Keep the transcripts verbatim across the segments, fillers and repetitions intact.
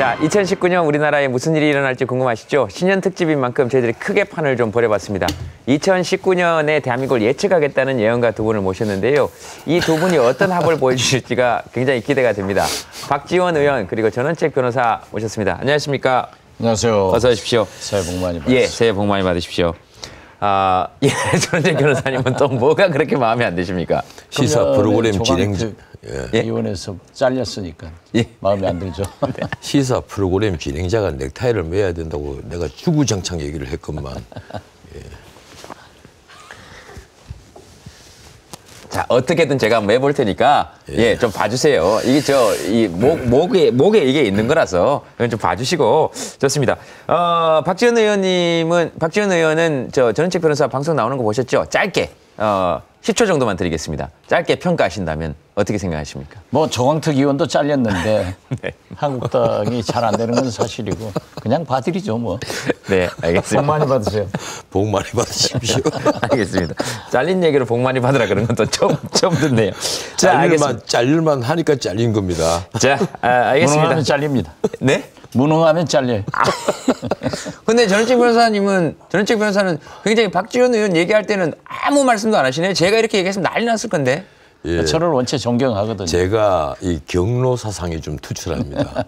자, 이천십구 년 우리나라에 무슨 일이 일어날지 궁금하시죠? 신년 특집인 만큼 저희들이 크게 판을 좀 벌여봤습니다. 이천십구 년에 대한민국을 예측하겠다는 예언가 두 분을 모셨는데요. 이 두 분이 어떤 합을 보여주실지가 굉장히 기대가 됩니다. 박지원 의원 그리고 전원책 변호사 모셨습니다. 안녕하십니까? 안녕하세요. 어서 오십시오. 새해 복 많이 받으십시오. 예, 새해 복 많이 받으십시오. 아, 예, 전원책 변호사님은 또 뭐가 그렇게 마음에 안 드십니까? 시사 프로그램 진행자. 예. 의원에서 잘렸으니까 예. 마음에 안 들죠. 네. 시사 프로그램 진행자가 넥타이를 매야 된다고 내가 주구장창 얘기를 했건만. 예. 자, 어떻게든 제가 한번 해볼 테니까, 예, 예 좀 봐주세요. 이게 저, 이 목, 목에, 목에 이게 있는 거라서, 이건 좀 봐주시고, 좋습니다. 어, 박지원 의원님은, 박지원 의원은 저, 전원책 변호사 방송 나오는 거 보셨죠? 짧게, 어, 십 초 정도만 드리겠습니다. 짧게 평가하신다면 어떻게 생각하십니까? 뭐 정황특 의원도 잘렸는데 네. 한국당이 잘 안 되는 건 사실이고 그냥 봐드리죠 뭐. 네, 알겠습니다. 복 많이 받으세요. 복 많이 받으십시오. 알겠습니다. 잘린 얘기로 복 많이 받으라 그런 건 또 처음, 처음 듣네요. 자, 잘릴만, 잘릴만 하니까 잘린 겁니다. 자, 아, 알겠습니다. 무능하면 잘립니다. 네? 무능하면 잘려요. 아. 근데 전원책 변호사님은, 전원책 변호사는 굉장히 박지원 의원 얘기할 때는 아무 말씀도 안 하시네요. 제가 이렇게 얘기했으면 난리 났을 건데. 예. 저를 원체 존경하거든요. 제가 이 경로 사상이 좀 투철합니다.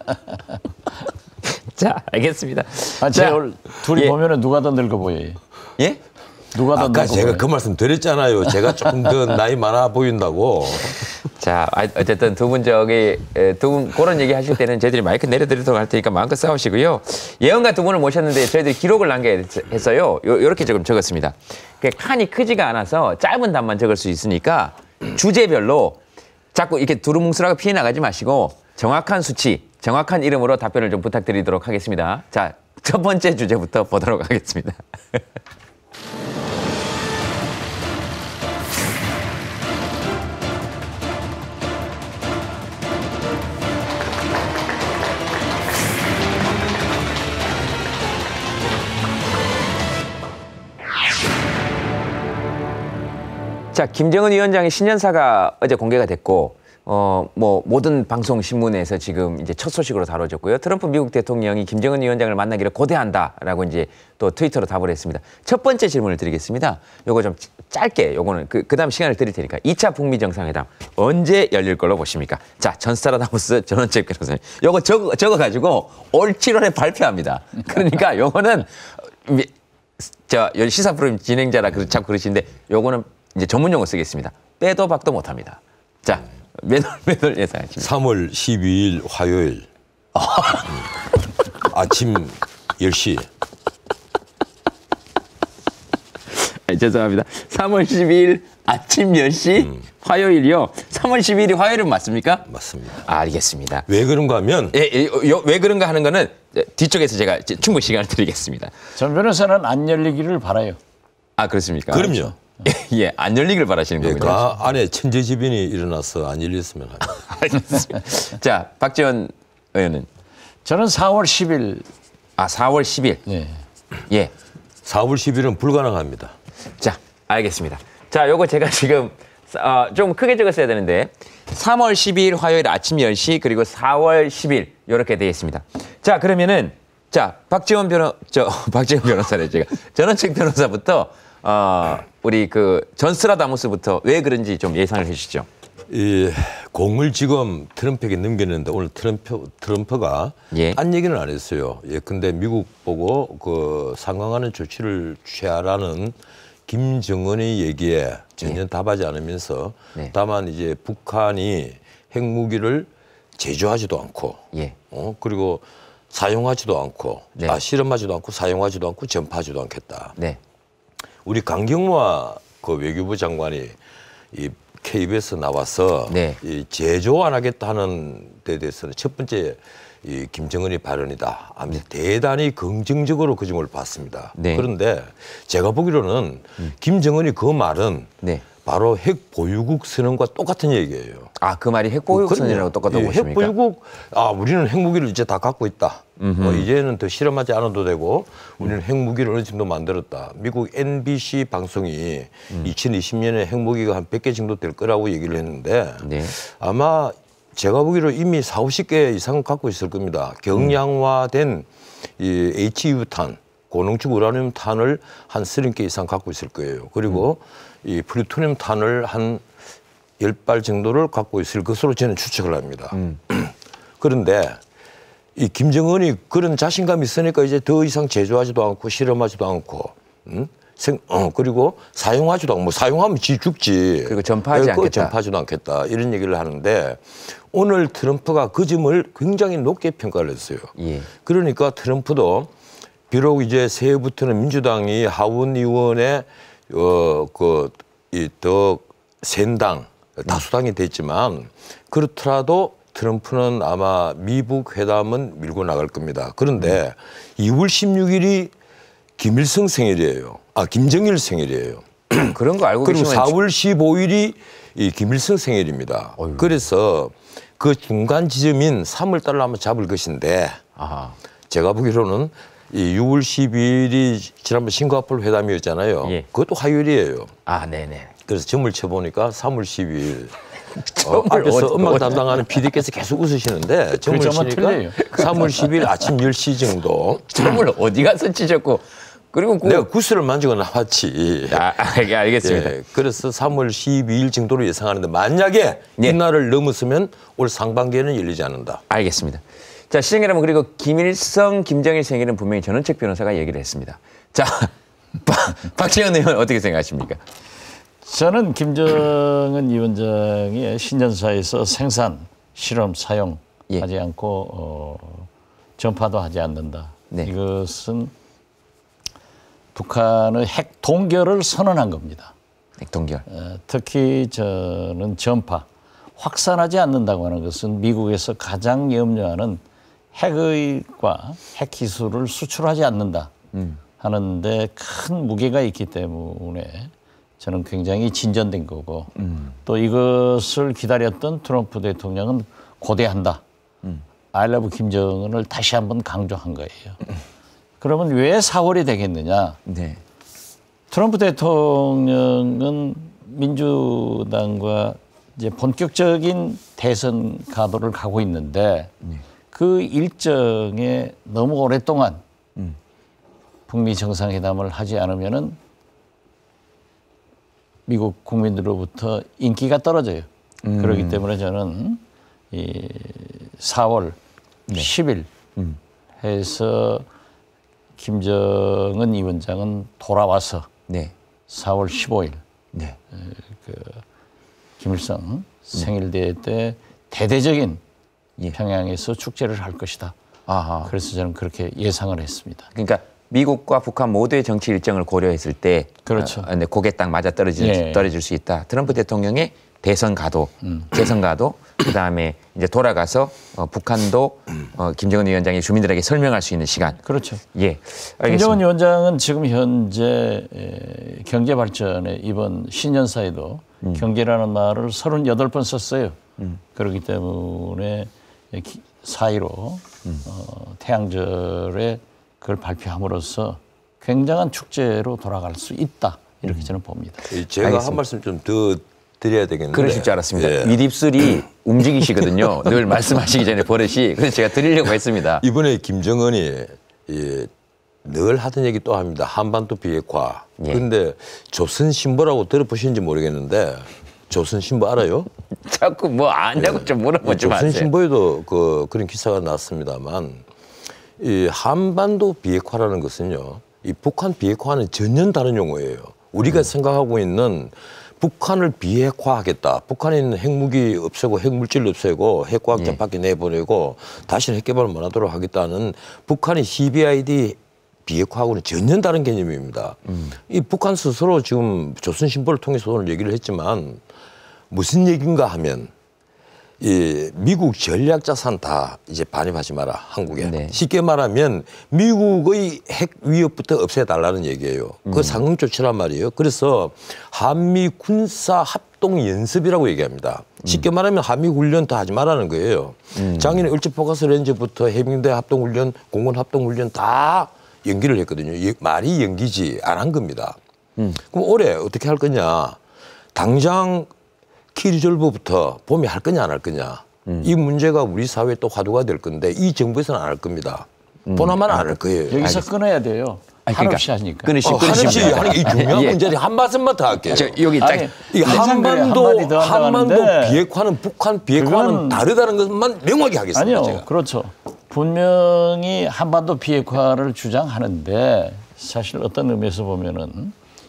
자, 알겠습니다. 아, 자, 둘이 예. 보면은 누가 더 늙어 보여요? 예? 누가 더 아까 늙어 제가 보여요? 그 말씀 드렸잖아요. 제가 조금 더 나이 많아 보인다고. 자, 어쨌든 두 분 저기 두 분 그런 얘기 하실 때는 저희들이 마이크 내려드리도록 할 테니까 마음껏 싸우시고요. 예언가 두 분을 모셨는데 저희들이 기록을 남겨했어요. 이렇게 조금 적었습니다. 칸이 크지가 않아서 짧은 답만 적을 수 있으니까 주제별로 자꾸 이렇게 두루뭉술하게 피해 나가지 마시고 정확한 수치, 정확한 이름으로 답변을 좀 부탁드리도록 하겠습니다. 자, 첫 번째 주제부터 보도록 하겠습니다. 자, 김정은 위원장의 신년사가 어제 공개가 됐고, 어, 뭐, 모든 방송 신문에서 지금 이제 첫 소식으로 다뤄졌고요. 트럼프 미국 대통령이 김정은 위원장을 만나기를 고대한다라고 이제 또 트위터로 답을 했습니다. 첫 번째 질문을 드리겠습니다. 요거 좀 짧게, 요거는 그, 그 다음 시간을 드릴 테니까 이 차 북미 정상회담 언제 열릴 걸로 보십니까? 자, 전스타라다무스 전원책 변호사님. 요거 적어, 적어가지고 올 칠월에 발표합니다. 그러니까 요거는, 저, 시사 프로그램 진행자라 자꾸 그러시는데 요거는 이제 전문 용어 쓰겠습니다. 빼도 박도 못합니다. 자, 몇 월, 몇 월 예상하십니까? 삼월 십이일 화요일 음, 아침 열 시. 아, 죄송합니다. 삼월 십이일 아침 열 시 음. 화요일이요. 삼월 십이일이 화요일은 맞습니까? 맞습니다. 아, 알겠습니다. 왜 그런가 하면 예, 예, 요, 왜 그런가 하는 거는 뒤쪽에서 제가 충분히 시간을 드리겠습니다. 전 변호사는 안 열리기를 바라요. 아, 그렇습니까? 그럼요. 예, 안 열리기를 바라시는 예, 거군요. 그 안에 천재지변이 일어나서 안 열렸으면 합니다. 알겠습니다. 자, 박지원 의원은? 저는 사월 십일. 아, 사월 십일. 네. 예. 사월 십일은 불가능합니다. 자, 알겠습니다. 자, 요거 제가 지금 어, 좀 크게 적었어야 되는데 삼월 십이일 화요일 아침 열 시 그리고 사월 십일 이렇게 되어 있습니다. 자, 그러면은 자, 박지원 변호 저 박지원 변호사래 제가 전원책 변호사부터 어, 우리 그 전스트라다무스부터 왜 그런지 좀 예상을 해 주시죠. 이 공을 지금 트럼프에게 넘겼는데 오늘 트럼프 트럼프가 예. 딴 얘기는 안 했어요. 예, 근데 미국 보고 그 상황하는 조치를 취하라는 김정은의 얘기에 전혀 예. 답하지 않으면서 네. 다만 이제 북한이 핵무기를 제조하지도 않고 예. 어, 그리고 사용하지도 않고 네. 아, 실험하지도 않고 사용하지도 않고 전파하지도 않겠다. 네. 우리 강경화 그 외교부 장관이 이 케이비에스 나와서 네. 이 제조 안 하겠다 하는 데 대해서는 첫 번째 이 김정은의 발언이다. 아무튼 네. 대단히 긍정적으로 그 점을 봤습니다. 네. 그런데 제가 보기로는 음. 김정은이 그 말은 네. 바로 핵 보유국 선언과 똑같은 얘기예요. 아, 그 말이 핵 보유국 선언이라고 똑같다고 예, 보십니까? 핵 보유국, 아, 우리는 핵무기를 이제 다 갖고 있다. 어, 이제는 더 실험하지 않아도 되고 우리는 음. 핵무기를 어느 정도 만들었다. 미국 엠비씨 방송이 음. 이천이십 년에 핵무기가 한 백 개 정도 될 거라고 얘기를 했는데 네. 아마 제가 보기로 이미 사오십 개 이상 갖고 있을 겁니다. 경량화된 이 에이치유탄, 고농축 우라늄 탄을 한 서른 개 이상 갖고 있을 거예요. 그리고 음. 이 플루토늄 탄을 한 열 발 정도를 갖고 있을 것으로 저는 추측을 합니다. 음. 그런데 이 김정은이 그런 자신감이 있으니까 이제 더 이상 제조하지도 않고 실험하지도 않고, 음? 생, 어, 그리고 사용하지도 않고, 뭐 사용하면 지 죽지. 그리고 전파하지 않겠다. 전파하지도 않겠다. 이런 얘기를 하는데 오늘 트럼프가 그 점을 굉장히 높게 평가를 했어요. 예. 그러니까 트럼프도 비록 이제 새해부터는 민주당이 하원 의원의 어, 그, 이 더 센 당, 다수당이 됐지만 그렇더라도 트럼프는 아마 미북 회담은 밀고 나갈 겁니다. 그런데 이월 십육일이 김일성 생일이에요. 아, 김정일 생일이에요. 그런 거 알고 그리고 계시면 사월 십오일이 이 김일성 생일입니다. 어휴. 그래서 그 중간 지점인 삼월 달로 한번 잡을 것인데 아하. 제가 보기로는 이 유월 십이일이 지난번 싱가포르 회담이었잖아요. 예. 그것도 화요일이에요. 아, 네네. 그래서 점을 쳐보니까 삼월 십이일. 어, 앞에서 음악 담당하는 피디께서 계속 웃으시는데 점을 치니까 삼월 십일 아침 열 시 정도. 점을 어디 가서 치셨고. 그리고 그... 내가 구슬을 만지고 나왔지. 아, 알겠습니다. 예, 그래서 삼월 십이일 정도로 예상하는데 만약에 예. 이날을 넘었으면 올 상반기에는 열리지 않는다. 알겠습니다. 자, 시청자 여러분, 그리고 김일성, 김정일 생일은 분명히 전원책 변호사가 얘기를 했습니다. 자, 박지원 의원 어떻게 생각하십니까? 저는 김정은 위원장의 신년사에서 생산, 실험, 사용하지 예. 않고 어, 전파도 하지 않는다. 네. 이것은 북한의 핵 동결을 선언한 겁니다. 핵 동결. 어, 특히 저는 전파, 확산하지 않는다고 하는 것은 미국에서 가장 염려하는 핵의과 핵 기술을 수출하지 않는다 음. 하는데 큰 무게가 있기 때문에 저는 굉장히 진전된 거고 음. 또 이것을 기다렸던 트럼프 대통령은 고대한다. 음. I love 김정은을 다시 한번 강조한 거예요. 음. 그러면 왜 사월이 되겠느냐. 네. 트럼프 대통령은 민주당과 이제 본격적인 대선 가도를 가고 있는데 네. 그 일정에 너무 오랫동안 음. 북미 정상회담을 하지 않으면은 미국 국민들로부터 인기가 떨어져요. 음. 그렇기 때문에 저는 이 사월 네. 십일 음. 해서 김정은 위원장은 돌아와서 네. 사월 십오일 네. 그 김일성 생일대회 때 대대적인 예. 평양에서 축제를 할 것이다. 아하. 그래서 저는 그렇게 예상을 했습니다. 그러니까 미국과 북한 모두의 정치 일정을 고려했을 때 그렇죠. 어, 근데 고개 딱 맞아 떨어질, 예. 떨어질 수 있다. 트럼프 대통령의 대선 가도, 음. 재선 가도, 그다음에 이제 돌아가서 어, 북한도 어, 김정은 위원장이 주민들에게 설명할 수 있는 시간. 그렇죠. 예. 알겠습니다. 김정은 위원장은 지금 현재 경제 발전에 이번 신년사에도 음. 경제라는 말을 서른여덟 번 썼어요. 음. 그렇기 때문에 사이로 음. 어, 태양절에 그걸 발표함으로써 굉장한 축제로 돌아갈 수 있다. 이렇게 음. 저는 봅니다. 제가 알겠습니다. 한 말씀 좀 더 드려야 되겠는데. 그러실 줄 알았습니다. 예. 윗입술이 움직이시거든요. 늘 말씀하시기 전에 버릇이. 그래서 제가 드리려고 했습니다. 이번에 김정은이 예, 늘 하던 얘기 또 합니다. 한반도 비핵화. 그런데 예. 조선신보라고 들어보시는지 모르겠는데 조선신보 알아요? 자꾸 뭐 아냐고 예. 좀 물어보지 마세요. 조선신보에도 그, 그런 기사가 났습니다만 이 한반도 비핵화라는 것은요. 이 북한 비핵화는 전혀 다른 용어예요. 우리가 음. 생각하고 있는 북한을 비핵화하겠다. 북한에 있는 핵무기 없애고 핵물질 없애고 핵과학자 예. 밖에 내보내고 다시는 핵개발을 못 하도록 하겠다는 북한의 씨비아이디 비핵화하고는 전혀 다른 개념입니다. 음. 이 북한 스스로 지금 조선신보를 통해서 오늘 얘기를 했지만 무슨 얘기인가 하면 이 미국 전략자산 다 이제 반입하지 마라 한국에. 네. 쉽게 말하면 미국의 핵 위협부터 없애달라는 얘기예요. 음. 그 상응 조치란 말이에요. 그래서 한미 군사 합동 연습이라고 얘기합니다. 쉽게 음. 말하면 한미 훈련 다 하지 말라는 거예요. 음. 작년에 을지포가스 렌즈부터 해병대 합동훈련, 공군 합동훈련 다 연기를 했거든요. 말이 연기지 안 한 겁니다. 음. 그럼 올해 어떻게 할 거냐. 당장 키리졸브부터 봄에 할 거냐 안 할 거냐. 음. 이 문제가 우리 사회에 또 화두가 될 건데 이 정부에서는 안 할 겁니다. 음. 보나마나 안 할 거예요. 여기서 알겠습니다. 끊어야 돼요. 아니, 한없이 그러니까, 하니까. 끊으시, 어, 끊으시, 한없이 하는 이 중요한 예. 문제니 한 말씀만 더 할게요. 저, 여기 딱 아니, 이 한반도 한마디 더 한반도 한다는데 비핵화는 북한 비핵화는 그건- 다르다는 것만 명확히 하겠습니다. 아니요, 제가. 그렇죠. 분명히 한반도 비핵화를 주장하는데 사실 어떤 의미에서 보면은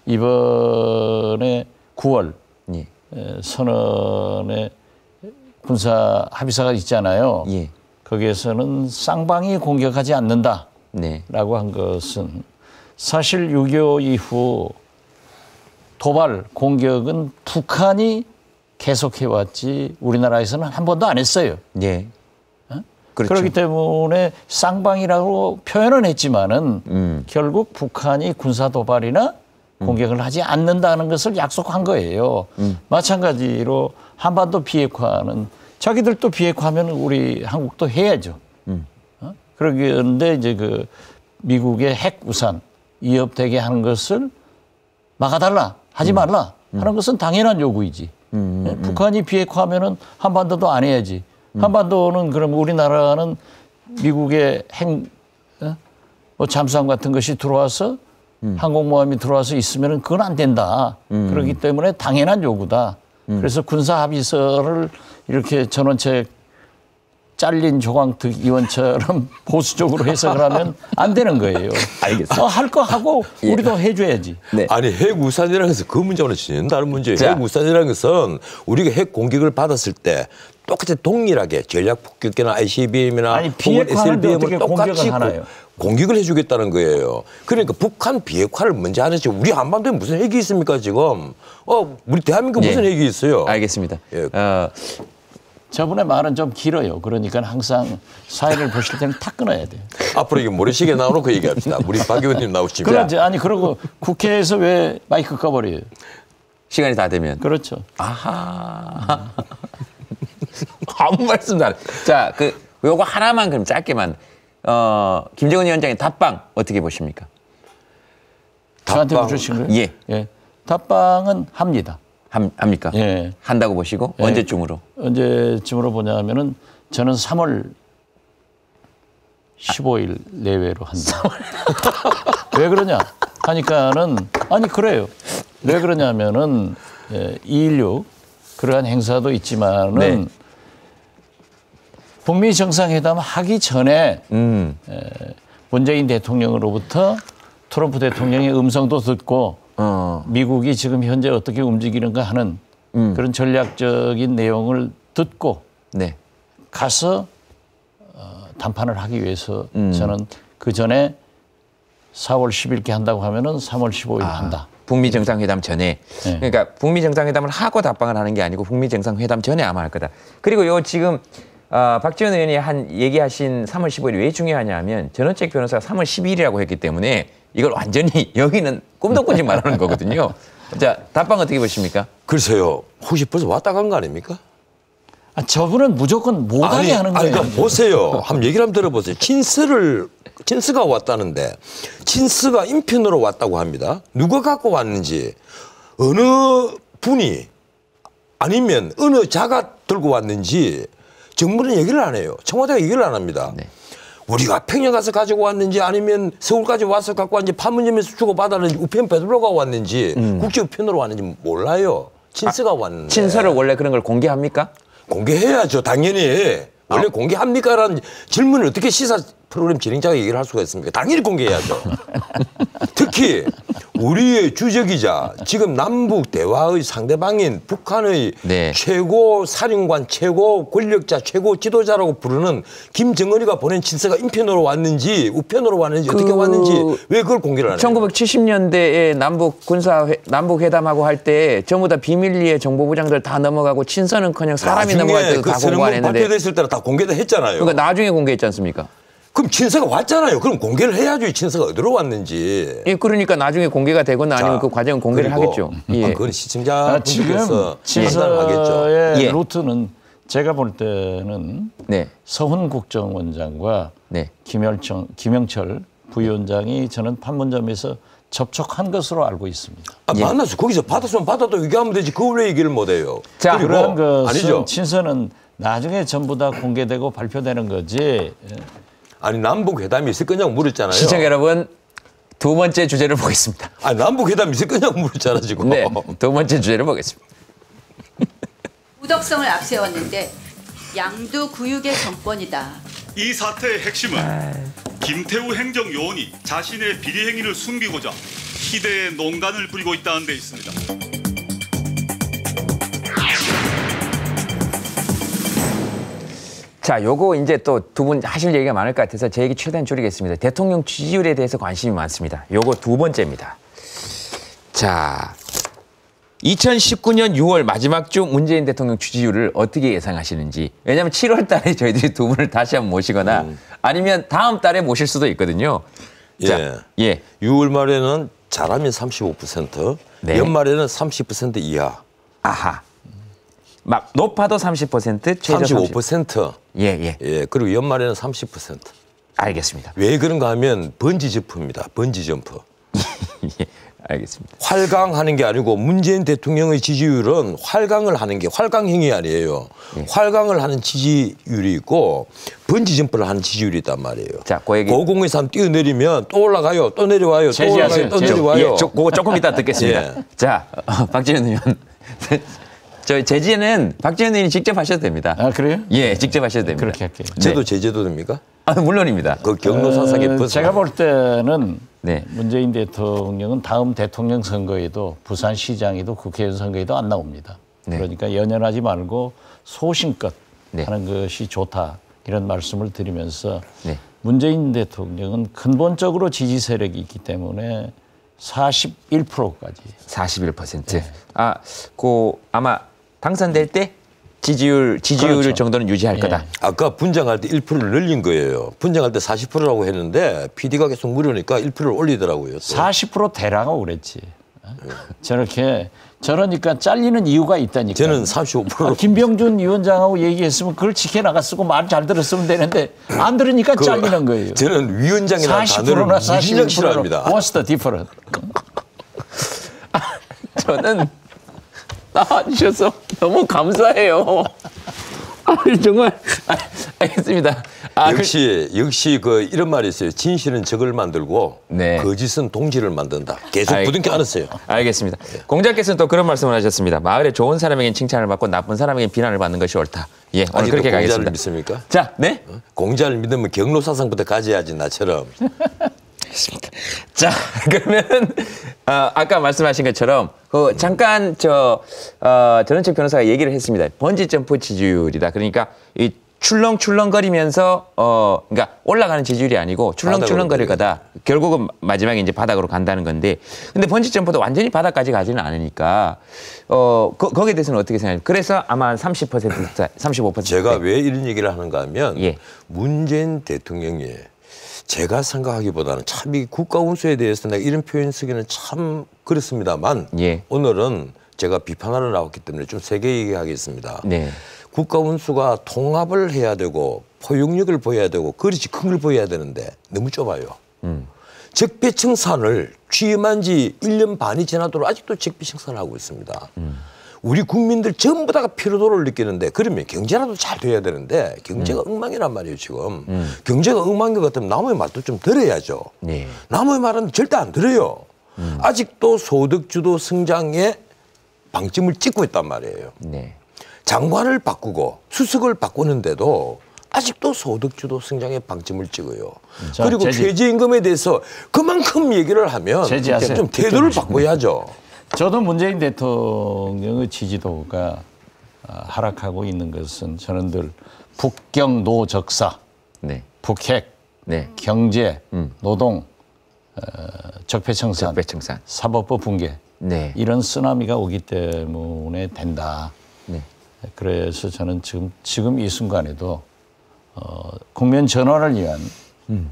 이번에 구월 예. 에, 선언에 군사 합의서가 있잖아요. 예. 거기에서는 쌍방이 공격하지 않는다라고 네. 한 것은 사실 육이오 이후 도발 공격은 북한이 계속해왔지 우리나라에서는 한 번도 안 했어요. 예. 그렇죠. 그렇기 때문에 쌍방이라고 표현은 했지만은 음. 결국 북한이 군사 도발이나 공격을 하지 않는다는 것을 약속한 거예요. 음. 마찬가지로 한반도 비핵화는 자기들도 비핵화하면 우리 한국도 해야죠. 음. 어? 그런데 이제 그 미국의 핵 우산 위협되게 하는 것을 막아달라, 하지 말라 하는 것은 당연한 요구이지. 음, 음, 음. 북한이 비핵화하면은 한반도도 안 해야지. 한반도는 그럼 우리나라는 미국의 핵, 어? 뭐 잠수함 같은 것이 들어와서 음. 항공모함이 들어와서 있으면은 그건 안 된다. 음. 그렇기 때문에 당연한 요구다. 음. 그래서 군사 합의서를 이렇게 전원책 잘린 조광특 의원처럼 보수적으로 해석을 하면 안 되는 거예요. 알겠습니다. 어, 할 거 하고 우리도 해줘야지. 네. 아니 핵우산이라는 것은 그 문제와는 전혀 다른 문제예요. 자. 핵우산이라는 것은 우리가 핵 공격을 받았을 때 똑같이 동일하게 전략 폭격기나 아이씨비엠이나 아니, 비핵화하는데 어떻게 공격을 하나요? 공격을 해주겠다는 거예요. 그러니까 북한 비핵화를 먼저 하는지 우리 한반도에 무슨 핵이 있습니까 지금? 어, 우리 대한민국 예. 무슨 핵이 있어요? 알겠습니다. 예. 어, 저분의 말은 좀 길어요. 그러니까 항상 사회를 보실 때는 탁 끊어야 돼요. 앞으로 이게 모래시계 나오놓고 얘기합시다. 우리 박 의원님 나오시면. 그러지. 아니, 그리고 국회에서 왜 마이크 꺼버려요? 시간이 다 되면. 그렇죠. 아하. 아무 말씀도 안 해. 자, 그, 요거 하나만 그럼 짧게만. 어, 김정은 위원장의 답방 어떻게 보십니까? 저한테 답방. 물으신 거예요? 예. 예. 답방은 합니다. 함, 합니까? 예. 한다고 보시고 예. 언제쯤으로? 언제쯤으로 보냐면은 저는 삼월 십오일 내외로 한다. 왜 그러냐 하니까는 아니 그래요. 왜 그러냐면은 예, 이일육 그러한 행사도 있지만은 네. 북미 정상회담 하기 전에 음. 에, 문재인 대통령으로부터 트럼프 대통령의 음성도 듣고 어. 미국이 지금 현재 어떻게 움직이는가 하는 음. 그런 전략적인 내용을 듣고 네. 가서 어,談판을 하기 위해서 음. 저는 그 전에 사월 십일께 한다고 하면은 삼월 십오일 아, 한다. 북미 정상회담 전에. 네. 그러니까 북미 정상회담을 하고 답방을 하는 게 아니고 북미 정상회담 전에 아마 할 거다. 그리고 요 지금 어, 박지원 의원이 한 얘기하신 삼월 십오일이 왜 중요하냐면 전원책 변호사가 삼월 십이일이라고 했기 때문에 이걸 완전히 여기는 꿈도 꾸지 말라는 거거든요. 자, 답방 어떻게 보십니까? 글쎄요. 혹시 벌써 왔다 간 거 아닙니까? 아, 저분은 무조건 못하게 하는 아니, 거예요. 그러니까 보세요. 한번 얘기를 한번 들어보세요. 친스를 친스가 왔다는데 친스가 인편으로 왔다고 합니다. 누가 갖고 왔는지 어느 분이 아니면 어느 자가 들고 왔는지 정부는 얘기를 안 해요. 청와대가 얘기를 안 합니다. 네. 우리가 평양 가서 가지고 왔는지 아니면 서울까지 와서 갖고 왔는지 판문점에서 주고 받았는지 우편 배달로가 왔는지 음. 국제 우편으로 왔는지 몰라요. 친스가 왔는데. 친서를 원래 그런 걸 공개합니까? 공개해야죠. 당연히. 원래 공개합니까라는 질문을 어떻게 시사 프로그램 진행자가 얘기를 할 수가 있습니까? 당연히 공개해야죠. 특히 우리의 주적이자 지금 남북 대화의 상대방인 북한의 네. 최고 사령관, 최고 권력자, 최고 지도자라고 부르는 김정은이가 보낸 친서가 인편으로 왔는지 우편으로 왔는지 그 어떻게 왔는지 왜 그걸 공개를 안 해요? 천구백칠십 년대에 남북 군사 회, 남북 회담하고 할 때 전부 다 비밀리에 정보부장들 다 넘어가고 친서는커녕 사람이 넘어갈 때도 그 다 공부 안 했는데. 발표됐을 때는 다 공개도 했잖아요. 그러니까 나중에 공개했지 않습니까? 그럼 친서가 왔잖아요. 그럼 공개를 해야죠. 이 친서가 어디로 왔는지. 예, 그러니까 나중에 공개가 되거나 아니면 자, 그 과정은 공개를 그리고 하겠죠. 아, 예. 그건 시청자 아, 지금 분들께서 판단을 하겠죠. 친서의 예. 루트는 제가 볼 때는 네. 서훈 국정원장과 네. 김열청, 김영철 부위원장이 저는 판문점에서 접촉한 것으로 알고 있습니다. 아, 만나서 거기서 받았으면 받아도 얘기하면 되지. 그걸 왜 얘기를 못 해요? 자, 그리고 그런 것은 아니죠. 친서는 나중에 전부 다 공개되고 발표되는 거지. 아니 남북 회담이 있을 거냐고 물었잖아요. 시청자 여러분, 두 번째 주제를 보겠습니다. 아니 남북 회담이 있을 거냐고 물었잖아 지금. 네, 두 번째 주제를 보겠습니다. 우덕성을 앞세웠는데 양두 구육의 정권이다. 이 사태의 핵심은 김태우 행정요원이 자신의 비리 행위를 숨기고자 희대의 농간을 부리고 있다는 데 있습니다. 자, 요거 이제 또 두 분 하실 얘기가 많을 것 같아서 제 얘기 최대한 줄이겠습니다. 대통령 지지율에 대해서 관심이 많습니다. 요거 두 번째입니다. 자, 이천십구 년 유월 마지막 주 문재인 대통령 지지율을 어떻게 예상하시는지. 왜냐하면 칠월 달에 저희들이 두 분을 다시 한번 모시거나 음. 아니면 다음 달에 모실 수도 있거든요. 예. 자, 예. 유월 말에는 잘하면 삼십오 퍼센트, 네. 연말에는 삼십 퍼센트 이하. 아하. 막 높아도 삼십 퍼센트, 최저 삼십오 퍼센트. 예, 예. 예. 그리고 연말에는 삼십 퍼센트. 알겠습니다. 왜 그런가 하면 번지 점프입니다. 번지 점프. 예, 알겠습니다. 활강하는 게 아니고 문재인 대통령의 지지율은 활강을 하는 게 활강행위 아니에요. 네. 활강을 하는 지지율이 있고 번지 점프를 하는 지지율이 있단 말이에요. 자, 그 얘기 고공에서 한번 뛰어내리면 또 올라가요. 또 내려와요. 또 올라가요. 또 내려와요. 예, 저, 그거 조금 이따 듣겠습니다. 예. 자, 어, 박지원 의원. 저 제지는 박지원 의원이 직접 하셔도 됩니다. 아, 그래요? 예, 직접 하셔도 됩니다. 그렇게 할게요. 저도 네. 제재도 됩니까? 아, 물론입니다. 그 경로사상에 어, 제가 볼 때는 네. 문재인 대통령은 다음 대통령 선거에도 부산시장에도 국회의원 선거에도 안 나옵니다. 네. 그러니까 연연하지 말고 소신껏 네. 하는 것이 좋다 이런 말씀을 드리면서 네. 문재인 대통령은 근본적으로 지지 세력이 있기 때문에 사십일 퍼센트까지. 사십일 퍼센트. 네. 아, 그 아마 당선될 때 지지율 지지율 그렇죠. 정도는 유지할 예. 거다. 아까 분장할 때 일 퍼센트를 늘린 거예요. 분장할 때 사십 퍼센트라고 했는데 피디가 계속 물으니까 일 퍼센트를 올리더라고요. 또. 사십 퍼센트 대라고 그랬지. 저렇게 저러니까 잘리는 이유가 있다니까. 저는 삼십오 퍼센트. 아, 김병준 위원장하고 얘기했으면 그걸 지켜나갔으고 말 잘 들었으면 되는데 안 들으니까 그, 잘리는 거예요. 저는 위원장이라는 사십 단어를 퍼센트나 무진장 사십일 싫어합니다. 퍼센트. What's the difference? 저는 나와주셔서 너무 감사해요. 아, 정말 아, 알겠습니다. 아, 역시 역시 그 이런 말이 있어요. 진실은 적을 만들고 네. 거짓은 동지를 만든다. 계속 알- 부둥켜 안았어요. 알겠습니다. 공자께서는 또 그런 말씀을 하셨습니다. 마을에 좋은 사람에게는 칭찬을 받고 나쁜 사람에게는 비난을 받는 것이 옳다. 예, 오늘 아직도 그렇게 공자를 가겠습니다. 믿습니까? 자, 네. 어? 공자를 믿으면 경로사상부터 가져야지 나처럼. 자, 그러면 어, 아까 말씀하신 것처럼 그 잠깐 저 어, 전원책 변호사가 얘기를 했습니다. 번지 점프 지지율이다. 그러니까 이 출렁출렁거리면서 어 그러니까 올라가는 지지율이 아니고 출렁출렁거릴 거다. 결국은 마지막에 이제 바닥으로 간다는 건데, 근데 번지 점프도 완전히 바닥까지 가지는 않으니까 어 거, 거기에 대해서는 어떻게 생각해요? 그래서 아마 한 삼십 퍼센트, 삼십오 퍼센트. 제가 왜 이런 얘기를 하는가 하면 예. 문재인 대통령이 제가 생각하기보다는 참 이 국가 운수에 대해서 내가 이런 표현 쓰기는 참 그렇습니다만 예. 오늘은 제가 비판하러 나왔기 때문에 좀 세게 얘기하겠습니다. 네. 국가 운수가 통합을 해야 되고 포용력을 보여야 되고 그릇이 큰 걸 보여야 되는데 너무 좁아요. 음. 적폐청산을 취임한 지 일 년 반이 지나도록 아직도 적폐청산을 하고 있습니다. 음. 우리 국민들 전부 다가 피로도를 느끼는데 그러면 경제라도 잘 돼야 되는데 경제가 음. 엉망이란 말이에요 지금. 음. 경제가 엉망인 것 같으면 남의 말도 좀 들어야죠. 네. 남의 말은 절대 안 들어요. 음. 아직도 소득주도 성장에 방점을 찍고 있단 말이에요. 네. 장관을 바꾸고 수석을 바꾸는데도 아직도 소득주도 성장에 방점을 찍어요. 자, 그리고 제지. 최저임금에 대해서 그만큼 얘기를 하면 제지하세요. 좀 태도를 바꿔야죠. 저도 문재인 대통령의 지지도가 하락하고 있는 것은 저는 늘 북경 노적사, 네. 북핵, 네. 경제, 음. 노동, 어, 적폐청산, 적폐청산. 사법부 붕괴 네. 이런 쓰나미가 오기 때문에 된다. 네. 그래서 저는 지금 지금 이 순간에도 어, 국면 전환을 위한 음.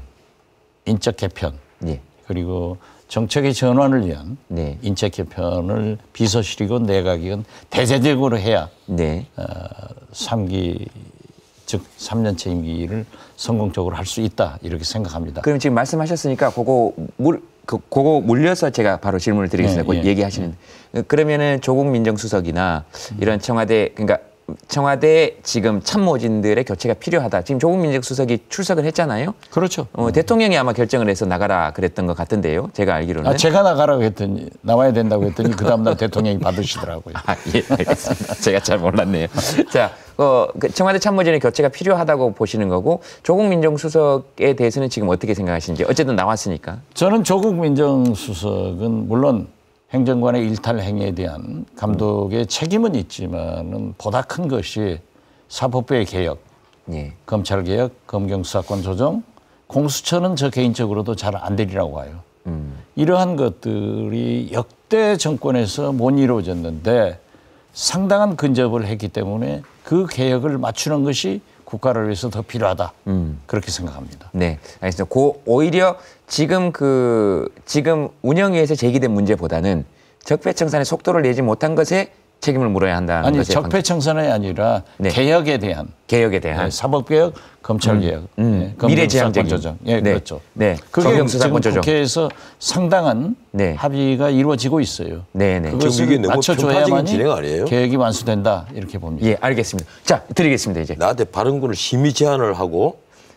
인적 개편 예. 그리고 정책의 전환을 위한 네. 인적 개편을 비서실이건 내각이건 대대적으로 해야 네. 어, 삼 기 즉 삼 년째 임기를 성공적으로 할 수 있다 이렇게 생각합니다. 그럼 지금 말씀하셨으니까 그거 물 그, 그거 물려서 제가 바로 질문을 드리겠습니다. 예, 그 예, 얘기하시는. 그러면은 조국 민정수석이나 이런 청와대, 그러니까 청와대 지금 참모진들의 교체가 필요하다. 지금 조국 민정수석이 출석을 했잖아요. 그렇죠. 어, 대통령이 아마 결정을 해서 나가라 그랬던 것 같은데요. 제가 알기로는. 아, 제가 나가라고 했더니 나와야 된다고 했더니 그 다음날 대통령이 받으시더라고요. 아, 예, 알겠습니다. 제가 잘 몰랐네요. 자, 어, 그 청와대 참모진의 교체가 필요하다고 보시는 거고 조국 민정수석에 대해서는 지금 어떻게 생각하시는지 어쨌든 나왔으니까. 저는 조국 민정수석은 물론 행정관의 일탈 행위에 대한 감독의 책임은 있지만은 보다 큰 것이 사법부의 개혁, 예. 검찰 개혁, 검경 수사권 조정, 공수처는 저 개인적으로도 잘 안 되리라고 봐요. 음. 이러한 것들이 역대 정권에서 못 이루어졌는데 상당한 근접을 했기 때문에 그 개혁을 맞추는 것이 국가를 위해서 더 필요하다. 음. 그렇게 생각합니다. 네, 알겠습니다. 고, 오히려 지금 그 지금 운영위에서 제기된 문제보다는 적폐청산의 속도를 내지 못한 것에 책임을 물어야 한다는 아니, 것에 적폐청산이 아니라 네. 개혁에 대한 개혁에 대한 네, 사법개혁, 검찰개혁, 음, 음. 네, 미래지향적인 조정, 예, 네. 그렇죠. 네, 그게 지금 검경수사권 조정. 국회에서 상당한 네. 합의가 이루어지고 있어요. 네, 네. 그것을 이게 너무 맞춰줘야만이 편파적인 진행 아니에요? 개혁이 완수된다 이렇게 봅니다. 예, 알겠습니다. 자, 드리겠습니다 이제. 나한테 발언권을 심의 제한을 하고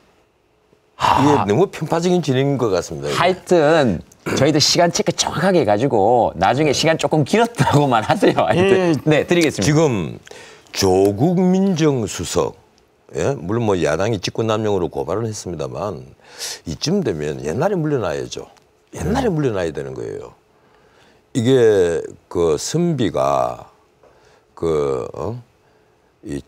이게 너무 편파적인 진행인 것 같습니다. 이게. 하여튼 저희도 시간 체크 정확하게 해가지고 나중에 시간 조금 길었다고만 하세요. 하여튼. 예. 네, 드리겠습니다. 지금 조국 민정수석, 예? 물론 뭐 야당이 직권남용으로 고발을 했습니다만 이쯤 되면 옛날에 물러나야죠. 옛날에 물러나야 되는 거예요. 이게 그 선비가 그 어? 이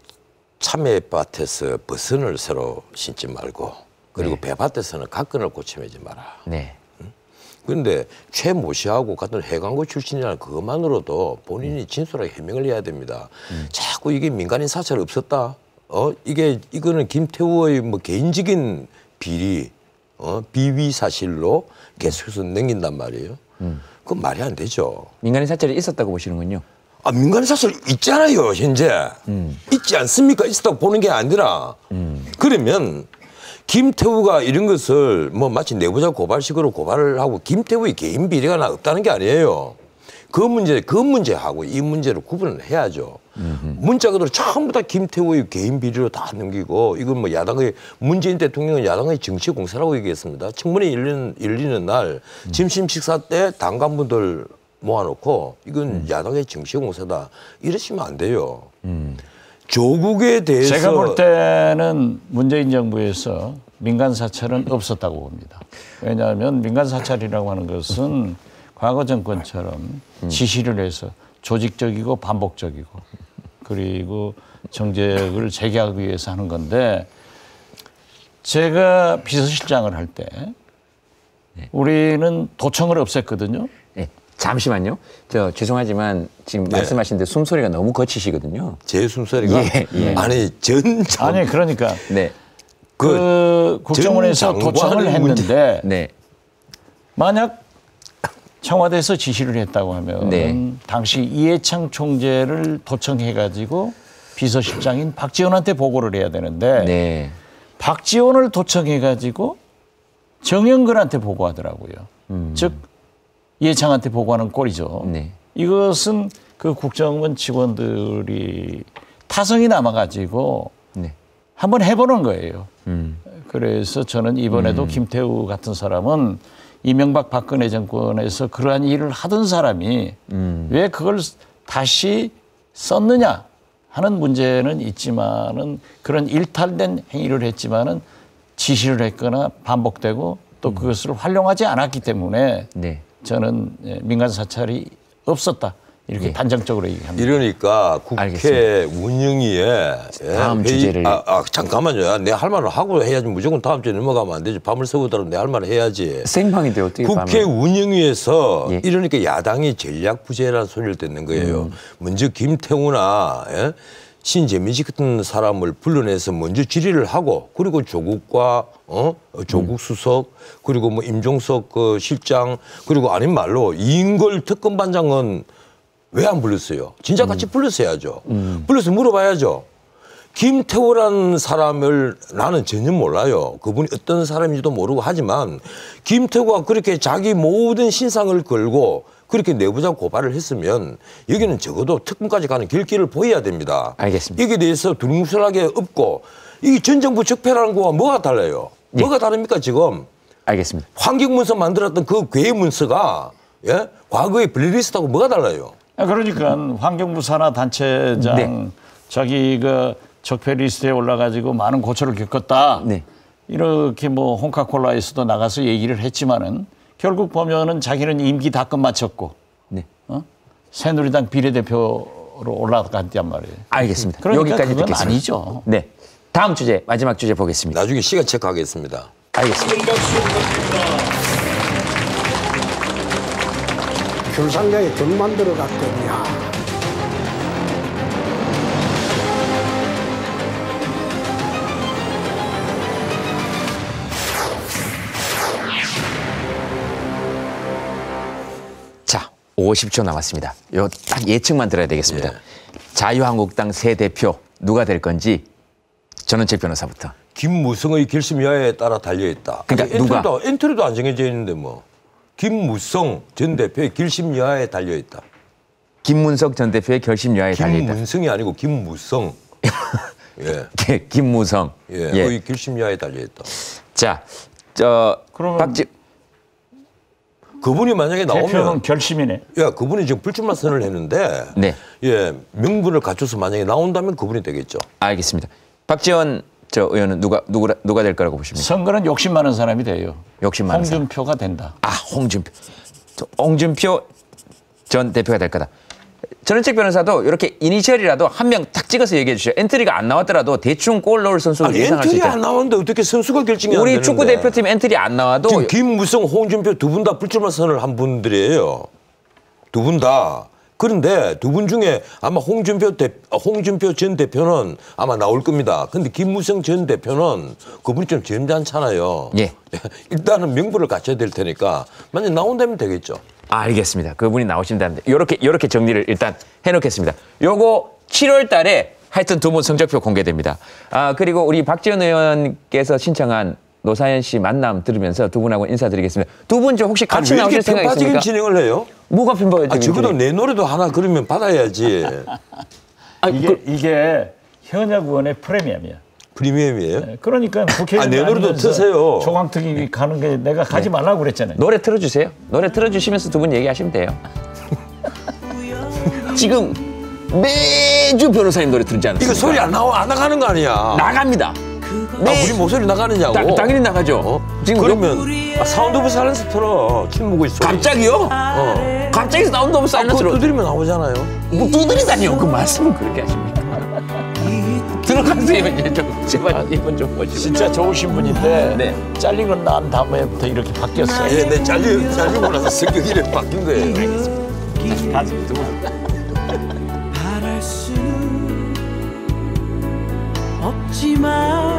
참외밭에서 버선을 새로 신지 말고 그리고 네. 배밭에서는 각근을 고치매지 마라. 네. 그런데 최모 씨하고 같은 해관고 출신이라는 그것만으로도 본인이 진솔하게 해명을 해야 됩니다. 음. 자꾸 이게 민간인 사찰 없었다. 어 이게 이거는 김태우의 뭐 개인적인 비리, 어 비위 사실로 계속해서 넘긴단 말이에요. 음. 그건 말이 안 되죠. 민간인 사찰이 있었다고 보시는군요. 아 민간인 사찰 있잖아요 현재. 음. 있지 않습니까? 있었다고 보는 게 아니라 음. 그러면. 김태우가 이런 것을 뭐 마치 내부자 고발식으로 고발을 하고 김태우의 개인 비리가 나 없다는 게 아니에요. 그 문제, 그 문제하고 이 문제를 구분을 해야죠. 음흠. 문자 그대로 전부 다 김태우의 개인 비리로 다 넘기고 이건 뭐 야당의 문재인 대통령은 야당의 정치 공세라고 얘기했습니다. 청문회 열리는, 열리는 날 음. 점심 식사 때 당간분들 모아놓고 이건 음. 야당의 정치 공세다. 이러시면 안 돼요. 음. 조국에 대해서 제가 볼 때는 문재인 정부에서 민간 사찰은 없었다고 봅니다. 왜냐하면 민간 사찰이라고 하는 것은 과거 정권처럼 지시를 해서 조직적이고 반복적이고 그리고 정책을 재개하기 위해서 하는 건데 제가 비서실장을 할 때 우리는 도청을 없앴거든요. 네. 잠시만요. 저 죄송하지만 지금 네. 말씀하시는데 숨소리가 너무 거치시거든요. 제 숨소리가 예, 예. 아니 전 아니 그러니까 네. 그, 그 국정원에서 도청을 했는데 네. 만약 청와대에서 지시를 했다고 하면 네. 당시 이해창 총재를 도청해가지고 비서실장인 박지원한테 보고를 해야 되는데 네. 박지원을 도청해가지고 정영근한테 보고하더라고요. 음. 즉 이해창한테 보고하는 꼴이죠. 네. 이것은 그 국정원 직원들이 타성이 남아가지고 네. 한번 해보는 거예요. 음. 그래서 저는 이번에도 음. 김태우 같은 사람은 이명박 박근혜 정권에서 그러한 일을 하던 사람이 음. 왜 그걸 다시 썼느냐 하는 문제는 있지만은 그런 일탈된 행위를 했지만은 지시를 했거나 반복되고 또 음. 그것을 활용하지 않았기 때문에 네. 저는 민간 사찰이 없었다. 이렇게 예. 단정적으로 얘기합니다. 이러니까 국회 알겠습니다. 운영위에 다음 회의, 주제를 아, 아 잠깐만요. 내 할 말을 하고 해야지 무조건 다음 주에 넘어가면 안 되지. 밤을 새우더라도 내 할 말을 해야지. 생방인데 어떻게 국회 밤을. 운영위에서 예. 이러니까 야당이 전략 부재라는 소리를 듣는 거예요. 음. 먼저 김태우나 예? 신재민식 같은 사람을 불러내서 먼저 질의를 하고 그리고 조국과 어 조국 음. 수석 그리고 뭐 임종석 그 실장 그리고 아닌 말로 이인걸 특검반장은 왜 안 불렀어요? 진짜 같이 음. 불렀어야죠. 음. 불러서 물어봐야죠. 김태우라는 사람을 나는 전혀 몰라요. 그분이 어떤 사람인지도 모르고 하지만 김태우가 그렇게 자기 모든 신상을 걸고 그렇게 내부자 고발을 했으면 여기는 적어도 특검까지 가는 길길을 보여야 됩니다. 알겠습니다. 여기에 대해서 두루뭉술하게 없고 이게 전 정부 적폐라는 거와 뭐가 달라요? 예. 뭐가 다릅니까 지금? 알겠습니다. 환경문서 만들었던 그 괴의 문서가 예? 과거의 블랙리스트하고 뭐가 달라요? 그러니까 환경부 산하 단체장 네. 자기 그 적폐 리스트에 올라가지고 많은 고초를 겪었다. 네. 이렇게 뭐 홍카콜라에서도 나가서 얘기를 했지만은 결국 보면은 자기는 임기 다 끝마쳤고 네. 어? 새누리당 비례대표로 올라갔단 말이에요. 알겠습니다. 그러니까 여기까지 그건 듣겠습니다. 아니죠. 네. 다음 주제, 마지막 주제 보겠습니다. 나중에 시간 체크하겠습니다. 알겠습니다. 귤상자에 정 만들어 갔거든요. 자, 오십 초 남았습니다. 요 딱 예측만 들어야 되겠습니다. 예. 자유한국당 새 대표 누가 될 건지 전원책 변호사부터. 김무성의 결심 여하에 따라 달려있다. 그러니까 아니, 누가? 엔트리도, 엔트리도 안 정해져 있는데 뭐. 김무성 전 대표의 결심 여하에 달려있다. 김문석 전 대표의 결심 여하에 달려있다. 김문성이 아니고 김무성. 예. 예, 김무성. 예. 예. 거의 결심 여하에 달려있다. 자, 저 그러면 박지 그분이 만약에 대표는 나오면 결심이네. 야, 그분이 지금 불출마 선언을 했는데 네. 예, 명분을 갖춰서 만약에 나온다면 그분이 되겠죠. 알겠습니다. 박지원 저 의원은 누가 누가 누가 될 거라고 보십니까? 선거는 욕심 많은 사람이 돼요. 욕심 많은 사람. 홍준표가 된다. 아, 홍준표. 저 홍준표 전 대표가 될 거다. 전원책 변호사도 이렇게 이니셜이라도 한 명 딱 찍어서 얘기해 주시죠. 엔트리가 안 나왔더라도 대충 골 넣을 선수를 아니, 예상할 수 엔트리 있다. 안 나오는데 어떻게 선수가 결정이 안 우리 되는데. 축구 대표팀 엔트리 안 나와도 지금 김무성, 홍준표 두 분 다 불출마 선언을 한 분들이에요. 두 분 다. 그런데 두 분 중에 아마 홍준표 대, 홍준표 전 대표는 아마 나올 겁니다. 근데 김무성 전 대표는 그분이 좀 점잖잖아요. 예. 일단은 명분을 갖춰야 될 테니까 만약 나온다면 되겠죠. 아, 알겠습니다. 그분이 나오신다는데 요렇게 요렇게 정리를 일단 해놓겠습니다. 요거 칠월 달에 하여튼 두 분 성적표 공개됩니다. 아, 그리고 우리 박지원 의원께서 신청한 노사연 씨 만남 들으면서 두 분하고 인사드리겠습니다. 두 분 좀 혹시 같이 아니, 왜 나오실 이렇게 생각 편파적인 있습니까? 진행을 해요? 뭐가 편파적인 아, 적어도 진행? 내 노래도 하나 그러면 받아야지. 아, 이게 그, 이게 현역 의원의 프리미엄이야. 프리미엄이에요? 그러니까 국회의원 아, 내 노래도 다니면서 트세요. 조광특위 가는 게 내가 가지 말라고 그랬잖아요. 노래 틀어주세요. 노래 틀어주시면서 두 분 얘기하시면 돼요. 지금 매주 변호사님 노래 들지 않습니까? 이거 소리 안 나와 안 나가는 거 아니야? 나갑니다. 아, 우리 목소리 나가느냐고? 다- 당연히 나가죠. 어? 지금 그러면 아, 사운드 오브 사이런스 틀어. 침 묵고 있어. 갑자기요? 어. 갑자기 사운드 오브 그거 사이런스로 두드리면 나오잖아요. 뭐 두드리다니요. 그 말씀을 그렇게 하십니까? 들어가세요. 이제 좀 제발 이번 좀 보시고. 진짜 좋으신 분인데 네. 잘리고 난 다음에부터 이렇게 바뀌었어요. 예, 내 잘리, 잘리고 나서 성격이 이렇게 바뀐 거예요. 가슴 두고. 바랄 수 없지만